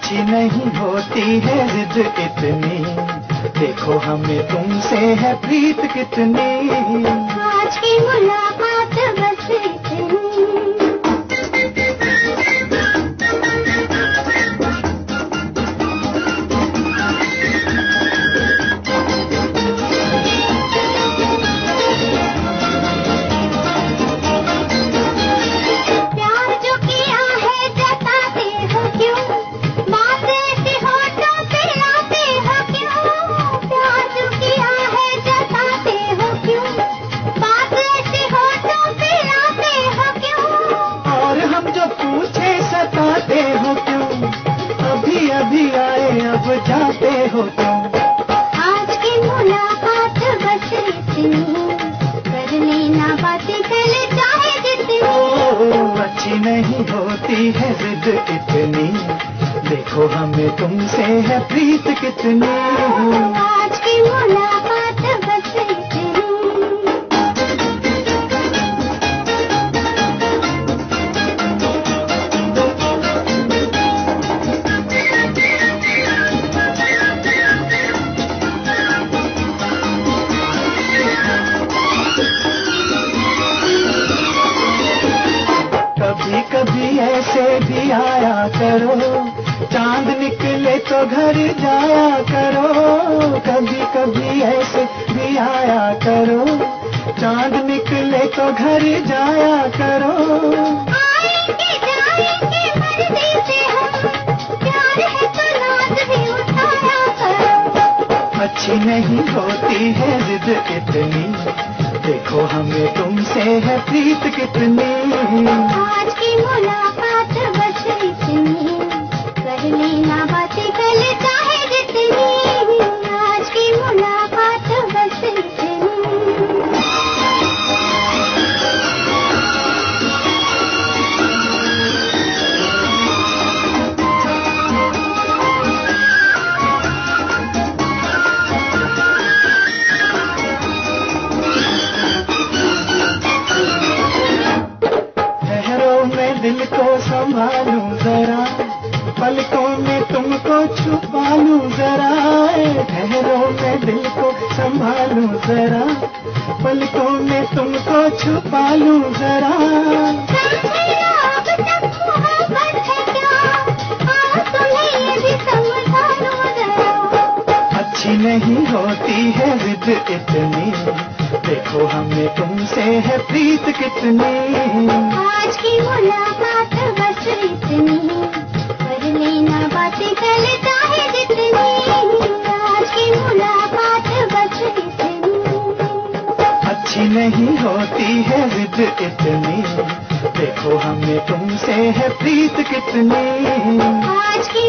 अच्छी नहीं होती है जिद इतनी, देखो हमें तुमसे है प्रीत कितनी। आज की मुलाकात बस इतनी। अब जाते हो तुम। आज की मुलाकात बस इतनी, कर लेना बातें कल चाहे जितनी। अच्छी नहीं होती है जिद इतनी, देखो हमें तुमसे है प्रीत कितनी। आज की मुलाकात बस इतनी। कभी कभी ऐसे भी आया करो, चांद निकले तो घर जाया करो। कभी कभी ऐसे भी आया करो, चांद निकले तो घर जाया करो। आएंगे जाएंगे मर्जी से हम, प्यार है तो नाज भी उठाया करो। अच्छी नहीं होती है जिद इतनी, देखो हमें तुमसे है प्रीत कितनी। आज की मुलाकात बस इतनी, कर लेना बातें कल चाहे जितनी। आज की मुलाकात बस इतनी। दिल को संभालूं जरा, पलकों में तुमको छुपा लूं जरा। ठहरो मैं दिल को संभालूं जरा, पलकों में तुमको छुपा लूं जरा। अब तक मोहब्बत है क्या, आज तुम्हें ये भी समझा लूं जरा। अच्छी नहीं होती है जिद इतनी, देखो हमें तुमसे है प्रीत कितनी। आज की मुलाकात बस इतनी, कर लेना बातें कल चाहे जितनी। आज की मुलाकात बस इतनी। अच्छी नहीं होती है जिद इतनी, देखो हमें तुमसे है प्रीत कितनी। आज की